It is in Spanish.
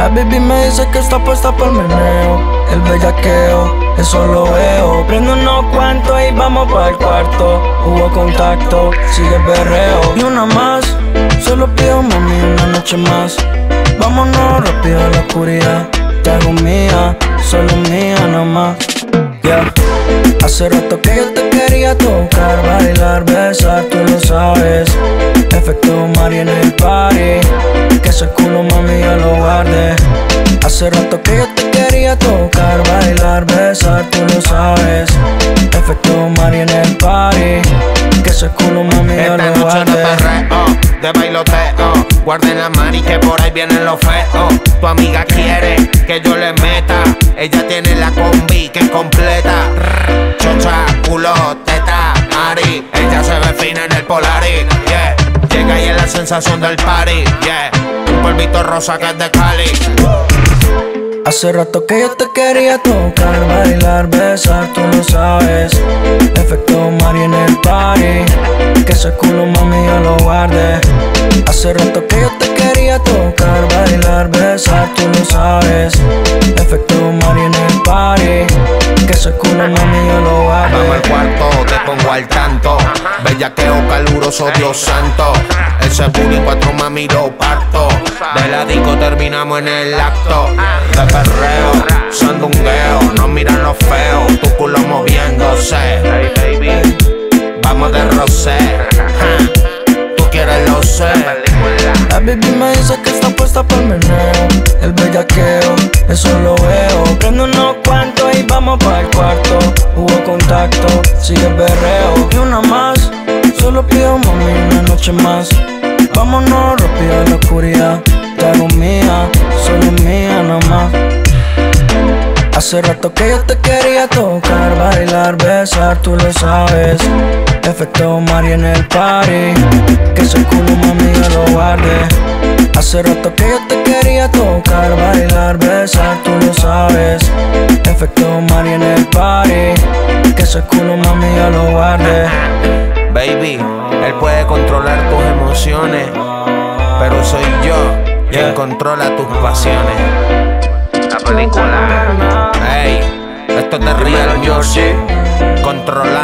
baby me dice que está puesta para el meneo. El bellaqueo, eso lo veo. Prendo unos cuantos y vamos para el cuarto. Hubo contacto, sigue el berreo. Y una más, solo pido mami una noche más. Vámonos rápido a la oscuridad. Te hago mía, solo mía nada más. Yeah. Hace rato que yo te quería tocar, bailar, besar, tú lo sabes. Efecto Mari en el party, que ese culo mami yo lo guardé. Hace rato que yo te quería tocar, bailar, besar, tú lo sabes. Efecto Mari en el party, que ese culo mami yo lo guardé. Esta noche de perreo, de bailoteo, guarden la mani que por ahí vienen los feos. Tu amiga quiere que yo le meta, ella tiene la combi que es completa. Chocha, culo, teta, Mari, ella se ve fina en el Polaris, yeah. Llega y es la sensación del party, yeah. Un polvito rosa que es de Cali. Hace rato que yo te quería tocar, bailar, besar, tú lo sabes. Efecto Mari en el party, que ese culo mami yo lo guardé. Hace rato que yo te quería tocar, bailar, besar, tú lo sabes. Efecto Mari en el party, que ese culo mami yo lo guardé. Vamos al cuarto, te pongo al tanto. Bellaqueo caluroso, Dios santo. Ese booty en cuatro mami lo parto. De la disco terminamos en el acto. De perreo, sandungueo, nos miran los feos. Tu culo moviéndose. Hey baby, vamos de rosé. Tú quieres lo sé. La baby me dice que está puesta para el meneo. El bellaqueo, eso lo veo. Prendo unos cuantos y vamos para el cuarto. Hubo contacto, sigue el berreo. Y una más, solo pido mami una noche más. Vámonos rápido a la oscuridad. Te hago mía, solo mía nada más. Hace rato que yo te quería tocar, bailar, besar, tú lo sabes. Efecto Mari en el party, que ese culo mami yo lo guardé. Hace rato que yo te quería tocar, bailar, besar, tú lo sabes. Efecto Mari en el party, que ese culo mami yo lo guardé. Baby, él puede controlar tus emociones, pero soy yo quien controla tus pasiones. La película. Hey, esto es de Real Music. Controla